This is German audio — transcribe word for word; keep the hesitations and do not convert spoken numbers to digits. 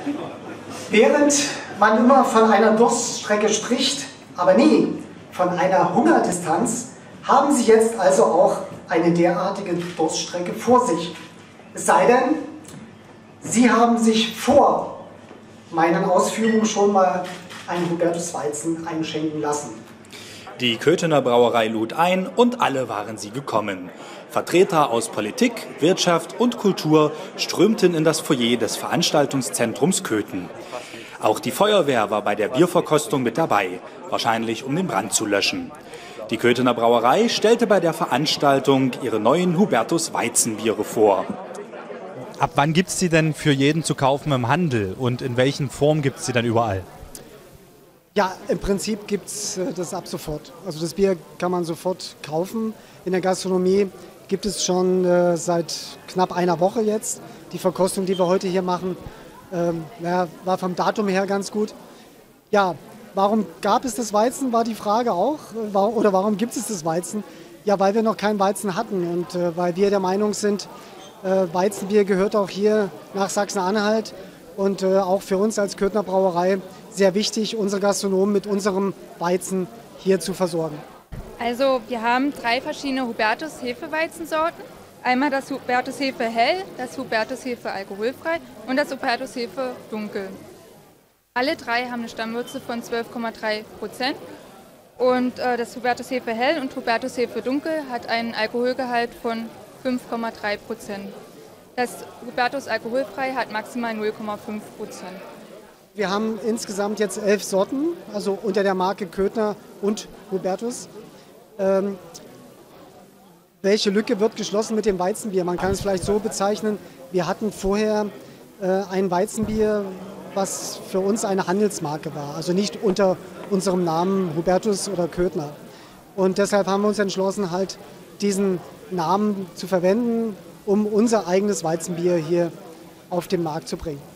Während man immer von einer Durststrecke spricht, aber nie von einer Hungerdistanz, haben Sie jetzt also auch eine derartige Durststrecke vor sich. Es sei denn, Sie haben sich vor meinen Ausführungen schon mal einen Hubertus Weizen einschenken lassen. Die Köthener Brauerei lud ein und alle waren sie gekommen. Vertreter aus Politik, Wirtschaft und Kultur strömten in das Foyer des Veranstaltungszentrums Köthen. Auch die Feuerwehr war bei der Bierverkostung mit dabei, wahrscheinlich um den Brand zu löschen. Die Köthener Brauerei stellte bei der Veranstaltung ihre neuen Hubertus Weizenbiere vor. Ab wann gibt es sie denn für jeden zu kaufen im Handel und in welchen Formen gibt es sie dann überall? Ja, im Prinzip gibt es das ab sofort. Also das Bier kann man sofort kaufen. In der Gastronomie gibt es schon äh, seit knapp einer Woche jetzt. Die Verkostung, die wir heute hier machen, ähm, ja, war vom Datum her ganz gut. Ja, warum gab es das Weizen, war die Frage auch. Oder warum gibt es das Weizen? Ja, weil wir noch kein Weizen hatten und äh, weil wir der Meinung sind, äh, Weizenbier gehört auch hier nach Sachsen-Anhalt und äh, auch für uns als Köthener Brauerei sehr wichtig, unsere Gastronomen mit unserem Weizen hier zu versorgen. Also wir haben drei verschiedene Hubertus Hefeweizensorten. Einmal das Hubertus Hefe Hell, das Hubertus Hefe Alkoholfrei und das Hubertus Hefe Dunkel. Alle drei haben eine Stammwürze von zwölf Komma drei Prozent und äh, das Hubertus Hefe Hell und Hubertus Hefe Dunkel hat einen Alkoholgehalt von fünf Komma drei Prozent. Das Hubertus Alkoholfrei hat maximal null Komma fünf Prozent. Wir haben insgesamt jetzt elf Sorten, also unter der Marke Köthner und Hubertus. Ähm, welche Lücke wird geschlossen mit dem Weizenbier? Man kann es vielleicht so bezeichnen, wir hatten vorher äh, ein Weizenbier, was für uns eine Handelsmarke war, also nicht unter unserem Namen Hubertus oder Köthner. Und deshalb haben wir uns entschlossen, halt diesen Namen zu verwenden, um unser eigenes Weizenbier hier auf den Markt zu bringen.